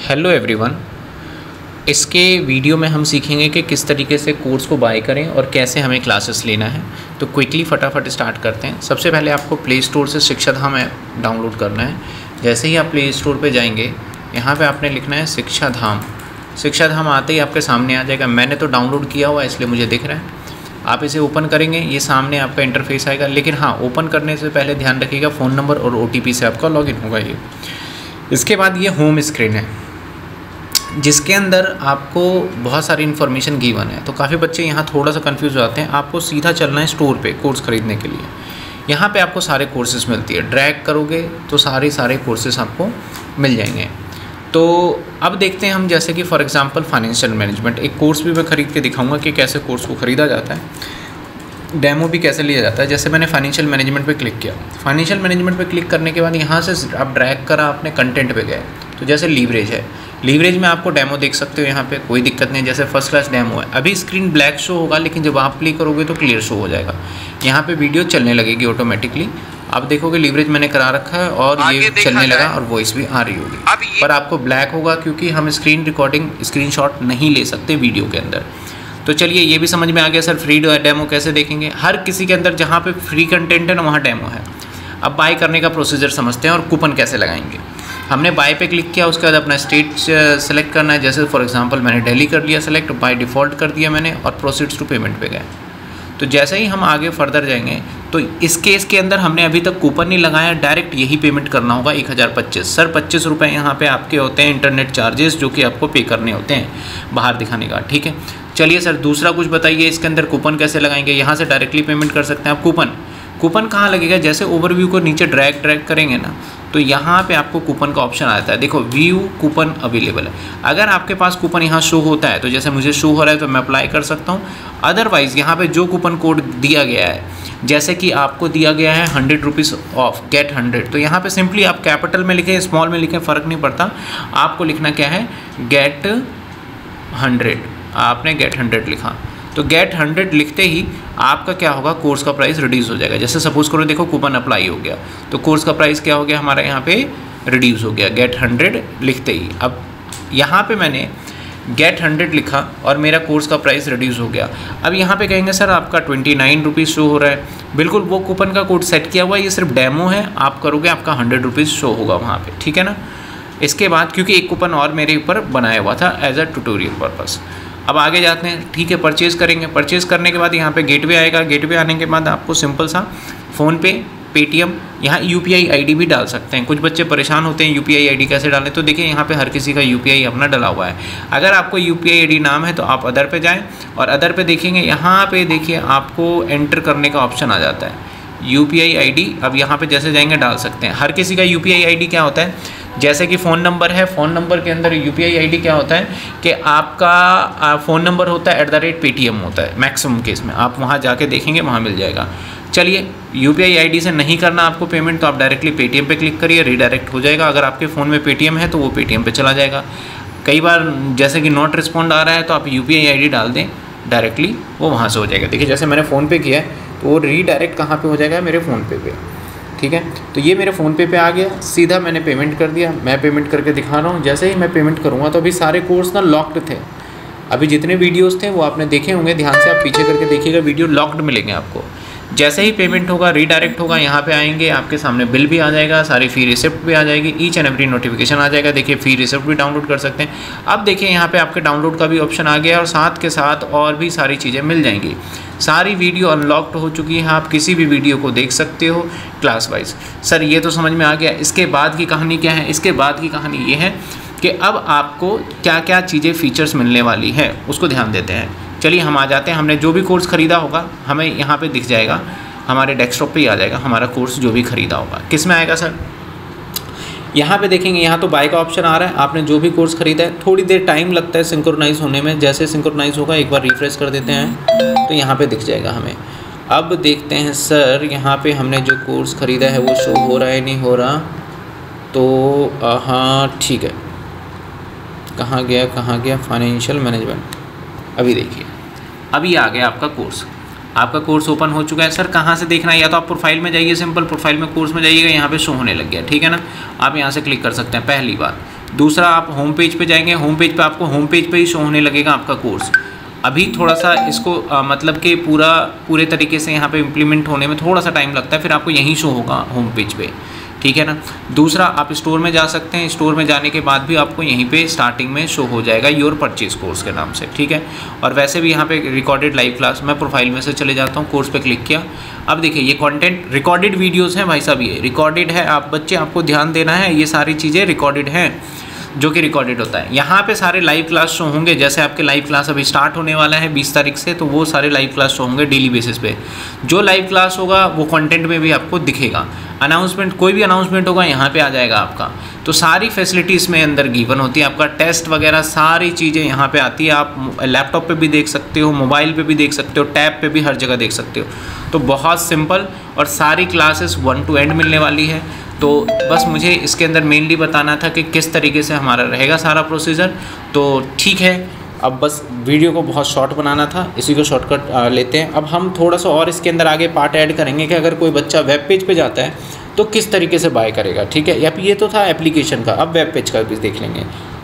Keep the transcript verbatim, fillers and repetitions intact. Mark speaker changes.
Speaker 1: Hello everyone. इसके video में हम सीखेंगे कि किस तरीके से कोर्स को बाय करें और कैसे हमें क्लासेस लेना है। तो क्विकली फटाफट स्टार्ट करते हैं। सबसे पहले आपको प्ले स्टोर से शिक्षा धाम ऐप डाउनलोड करना है। जैसे ही आप प्ले स्टोर पे जाएंगे, यहाँ पे आपने लिखना है शिक्षा धाम। शिक्षा धाम आते ही आपके सामने आ जाएगा। मैंने तो डाउनलोड किया हुआ है इसलिए मुझे दिख रहा है। आप इसे ओपन करेंगे, ये सामने आपका इंटरफेस आएगा। लेकिन हाँ, ओपन करने से पहले ध्यान रखिएगा फ़ोन नंबर और ओ टी पी से आपका लॉगिन होगा ये। इसके बाद ये होम स्क्रीन है जिसके अंदर आपको बहुत सारी इन्फॉर्मेशन गिवन है। तो काफ़ी बच्चे यहाँ थोड़ा सा कंफ्यूज हो जाते हैं। आपको सीधा चलना है स्टोर पे कोर्स ख़रीदने के लिए। यहाँ पे आपको सारे कोर्सेज मिलती है। ड्रैग करोगे तो सारे सारे कोर्सेज आपको मिल जाएंगे। तो अब देखते हैं हम, जैसे कि फॉर एग्जांपल फाइनेंशियल मैनेजमेंट, एक कोर्स भी मैं ख़रीद के दिखाऊंगा कि कैसे कोर्स को ख़रीदा जाता है, डेमो भी कैसे लिया जाता है। जैसे मैंने फाइनेंशियल मैनेजमेंट पे क्लिक किया। फाइनेंशियल मैनेजमेंट पे क्लिक करने के बाद यहाँ से आप ड्रैग करा, अपने कंटेंट पे गए। तो जैसे लीवरेज है, लीवरेज में आपको डेमो देख सकते हो। यहाँ पे कोई दिक्कत नहीं, जैसे फर्स्ट क्लास डेमो है। अभी स्क्रीन ब्लैक शो होगा, लेकिन जब आप प्ले करोगे तो क्लियर शो हो जाएगा। यहाँ पे वीडियो चलने लगेगी ऑटोमेटिकली। आप देखोगे लीवरेज मैंने करा रखा है और ये चलने लगा और वॉइस भी आ रही होगी, पर आपको ब्लैक होगा क्योंकि हम स्क्रीन रिकॉर्डिंग स्क्रीनशॉट नहीं ले सकते वीडियो के अंदर। तो चलिए, ये भी समझ में आ गया सर फ्री डेमो कैसे देखेंगे। हर किसी के अंदर जहाँ पे फ्री कंटेंट है ना, वहाँ डेमो है। अब बाय करने का प्रोसीजर समझते हैं और कूपन कैसे लगाएंगे। हमने बाय पे क्लिक किया, उसके बाद अपना स्टेट सेलेक्ट करना है। जैसे फॉर एग्जांपल मैंने दिल्ली कर लिया सेलेक्ट, बाय डिफ़ॉल्ट कर दिया मैंने और प्रोसीड्स टू पेमेंट पे गए। तो जैसे ही हम आगे फर्दर जाएंगे तो इस केस के अंदर हमने अभी तक कूपन नहीं लगाया, डायरेक्ट यही पेमेंट करना होगा एक हज़ार पच्चीस। सर पच्चीस रुपये यहाँ पे आपके होते हैं इंटरनेट चार्जेस, जो कि आपको पे करने होते हैं बाहर दिखाने का। ठीक है, चलिए सर दूसरा कुछ बताइए, इसके अंदर कूपन कैसे लगाएंगे। यहाँ से डायरेक्टली पेमेंट कर सकते हैं आप। कूपन कूपन कहाँ लगेगा, जैसे ओवरव्यू को नीचे ड्रैग ड्रैग करेंगे ना, तो यहाँ पे आपको कूपन का ऑप्शन आता है। देखो व्यू कूपन अवेलेबल है। अगर आपके पास कूपन यहाँ शो होता है, तो जैसे मुझे शो हो रहा है तो मैं अप्लाई कर सकता हूँ। अदरवाइज़ यहाँ पे जो कूपन कोड दिया गया है, जैसे कि आपको दिया गया है hundred rupees off get hundred, तो यहाँ पे सिंपली आप कैपिटल में लिखें स्मॉल में लिखें, फ़र्क नहीं पड़ता। आपको लिखना क्या है, गेट हंड्रेड। आपने गेट हंड्रेड लिखा तो गेट हंड्रेड लिखते ही आपका क्या होगा, कोर्स का प्राइस रिड्यूस हो जाएगा। जैसे सपोज़ करो, देखो कूपन अप्लाई हो गया तो कोर्स का प्राइस क्या हो गया हमारा, यहाँ पे रिड्यूस हो गया गेट हंड्रेड लिखते ही। अब यहाँ पे मैंने गेट हंड्रेड लिखा और मेरा कोर्स का प्राइस रिड्यूस हो गया। अब यहाँ पे कहेंगे सर आपका ट्वेंटी नाइन रुपीज़ शो हो रहा है। बिल्कुल, वो कूपन का कोड सेट किया हुआ है, ये सिर्फ डेमो है। आप करोगे आपका हंड्रेड रुपीज़ शो होगा वहाँ पे, ठीक है ना। इसके बाद क्योंकि एक कूपन और मेरे ऊपर बनाया हुआ था एज अ ट्यूटोरियल पर्पज़। अब आगे जाते हैं। ठीक है, परचेज़ करेंगे। परचेज़ करने के बाद यहाँ पे गेटवे आएगा। गेटवे आने के बाद आपको सिंपल सा फ़ोनपे, पेटीएम, यहाँ यूपीआई आईडी भी डाल सकते हैं। कुछ बच्चे परेशान होते हैं यूपीआई आईडी कैसे डालें, तो देखिए यहाँ पे हर किसी का यूपीआई अपना डला हुआ है। अगर आपको यूपीआई आईडी नाम है तो आप अदर पे जाएं और अदर पे देखेंगे, यहाँ पे देखिए आपको एंटर करने का ऑप्शन आ जाता है यूपीआई आईडी। अब यहाँ पे जैसे जाएंगे डाल सकते हैं। हर किसी का यूपीआई आईडी क्या होता है, जैसे कि फ़ोन नंबर है, फ़ोन नंबर के अंदर यूपीआई आईडी क्या होता है कि आपका फ़ोन नंबर होता है एट द रेट पेटीएम होता है मैक्सिमम केस में। आप वहाँ जाके देखेंगे, वहाँ मिल जाएगा। चलिए, यूपीआई आईडी से नहीं करना आपको पेमेंट, तो आप डायरेक्टली पेटीएम पे क्लिक करिए, रीडायरेक्ट हो जाएगा। अगर आपके फ़ोन में पेटीएम है तो वो पेटीएम पे चला जाएगा। कई बार जैसे कि नॉट रिस्पॉन्ड आ रहा है तो आप यूपीआई आईडी डाल दें, डायरेक्टली वो वहाँ से हो जाएगा। देखिए जैसे मैंने फ़ोन पे किया है तो वो रीडायरेक्ट कहाँ पे हो जाएगा, मेरे फ़ोन पे पे। ठीक है, तो ये मेरे फ़ोन पे पे आ गया। सीधा मैंने पेमेंट कर दिया। मैं पेमेंट करके दिखा रहा हूँ। जैसे ही मैं पेमेंट करूँगा तो अभी सारे कोर्स ना लॉक्ड थे। अभी जितने वीडियोस थे वो आपने देखे होंगे, ध्यान से आप पीछे करके देखिएगा, वीडियो लॉक्ड मिलेंगे आपको। जैसे ही पेमेंट होगा, रीडायरेक्ट होगा, यहाँ पे आएंगे, आपके सामने बिल भी आ जाएगा, सारी फ़ी रिसिप्ट भी आ जाएगी, ईच एंड एवरी नोटिफिकेशन आ जाएगा। देखिए फ़ी रिसिप्ट भी डाउनलोड कर सकते हैं। अब देखिए यहाँ पे आपके डाउनलोड का भी ऑप्शन आ गया और साथ के साथ और भी सारी चीज़ें मिल जाएंगी। सारी वीडियो अनलॉक्ड हो चुकी है, आप किसी भी वीडियो को देख सकते हो क्लास वाइज। सर ये तो समझ में आ गया। इसके बाद की कहानी क्या है, इसके बाद की कहानी ये है कि अब आपको क्या क्या चीज़ें फ़ीचर्स मिलने वाली है उसको ध्यान देते हैं। चलिए हम आ जाते हैं। हमने जो भी कोर्स ख़रीदा होगा हमें यहाँ पे दिख जाएगा, हमारे डेस्कटॉप पे ही आ जाएगा हमारा कोर्स जो भी ख़रीदा होगा। किस में आएगा सर, यहाँ पे देखेंगे, यहाँ तो बाय का ऑप्शन आ रहा है। आपने जो भी कोर्स ख़रीदा है, थोड़ी देर टाइम लगता है सिंक्रोनाइज़ होने में। जैसे सिंक्रोनाइज़ होगा, एक बार रिफ्रेश कर देते हैं तो यहाँ पे दिख जाएगा हमें। अब देखते हैं सर, यहाँ पे हमने जो कोर्स ख़रीदा है वो शो हो रहा है नहीं हो रहा, तो हाँ ठीक है। कहाँ गया कहाँ गया फाइनेंशियल मैनेजमेंट। अभी देखिए, अभी आ गया आपका कोर्स। आपका कोर्स ओपन हो चुका है। सर कहाँ से देखना है, या तो आप प्रोफाइल में जाइए, सिंपल प्रोफाइल में कोर्स में जाइएगा, यहाँ पे शो होने लग गया। ठीक है ना, आप यहाँ से क्लिक कर सकते हैं। पहली बात दूसरा आप होम पेज पे जाएंगे, होम पेज पे आपको होम पेज पे ही शो होने लगेगा आपका कोर्स। अभी थोड़ा सा इसको आ, मतलब कि पूरा पूरे तरीके से यहाँ पे इम्प्लीमेंट होने में थोड़ा सा टाइम लगता है, फिर आपको यहीं शो होगा होम पेज पे, ठीक है ना। दूसरा आप स्टोर में जा सकते हैं, स्टोर में जाने के बाद भी आपको यहीं पे स्टार्टिंग में शो हो जाएगा योर परचेज कोर्स के नाम से, ठीक है। और वैसे भी यहाँ पे रिकॉर्डेड लाइव क्लास, मैं प्रोफाइल में से चले जाता हूँ, कोर्स पे क्लिक किया। अब देखिए ये कंटेंट रिकॉर्डेड वीडियोस हैं भाई साहब, ये रिकॉर्डेड है, आप बच्चे आपको ध्यान देना है, ये सारी चीज़ें रिकॉर्डेड हैं जो कि रिकॉर्डेड होता है। यहाँ पे सारे लाइव क्लास शो होंगे, जैसे आपके लाइव क्लास अभी स्टार्ट होने वाला है बीस तारीख से, तो वो सारे लाइव क्लास शो होंगे डेली बेसिस पे। जो लाइव क्लास होगा वो कंटेंट में भी आपको दिखेगा, अनाउंसमेंट कोई भी अनाउंसमेंट होगा यहाँ पे आ जाएगा आपका। तो सारी फैसिलिटी इसमें अंदर गिवन होती है, आपका टेस्ट वगैरह सारी चीज़ें यहाँ पे आती है। आप लैपटॉप पे भी देख सकते हो, मोबाइल पे भी देख सकते हो, टैब पे भी हर जगह देख सकते हो। तो बहुत सिंपल, और सारी क्लासेस वन टू एंड मिलने वाली है। तो बस मुझे इसके अंदर मेनली बताना था कि किस तरीके से हमारा रहेगा सारा प्रोसीजर। तो ठीक है, अब बस वीडियो को बहुत शॉर्ट बनाना था, इसी को शॉर्टकट लेते हैं। अब हम थोड़ा सा और इसके अंदर आगे पार्ट ऐड करेंगे कि अगर कोई बच्चा वेब पेज पे जाता है तो किस तरीके से बाय करेगा, ठीक है। या ये तो था एप्लीकेशन का, अब वेब पेज का भी देख लेंगे।